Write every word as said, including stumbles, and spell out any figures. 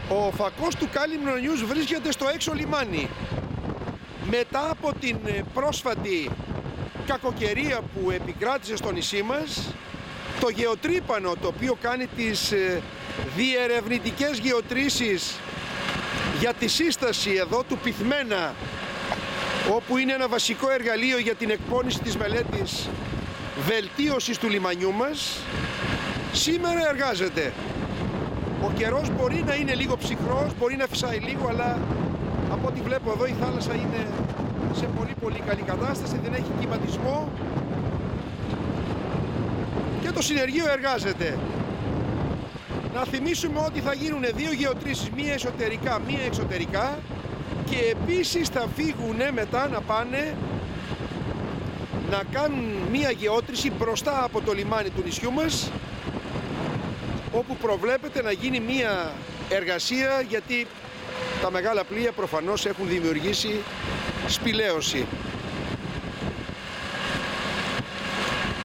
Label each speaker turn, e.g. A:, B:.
A: Ο φακός του Κάλυμνο βρίσκεται στο έξω λιμάνι. Μετά από την πρόσφατη κακοκαιρία που επικράτησε στο νησί μας, το γεωτρύπανο, το οποίο κάνει τις διερευνητικές γεωτρήσεις για τη σύσταση εδώ του Πυθμένα, όπου είναι ένα βασικό εργαλείο για την εκπόνηση της μελέτης βελτίωσης του λιμανιού μας, σήμερα εργάζεται. Ο καιρός μπορεί να είναι λίγο ψυχρός, μπορεί να φυσάει λίγο, αλλά από ό,τι βλέπω εδώ η θάλασσα είναι σε πολύ πολύ καλή κατάσταση, δεν έχει κυματισμό και το συνεργείο εργάζεται. Να θυμίσουμε ότι θα γίνουν δύο γεωτρήσεις, μία εσωτερικά, μία εξωτερικά, και επίσης θα φύγουν μετά να πάνε να κάνουν μία γεώτρηση μπροστά από το λιμάνι του νησιού μας, όπου προβλέπεται να γίνει μία εργασία, γιατί τα μεγάλα πλοία προφανώς έχουν δημιουργήσει σπηλαίωση.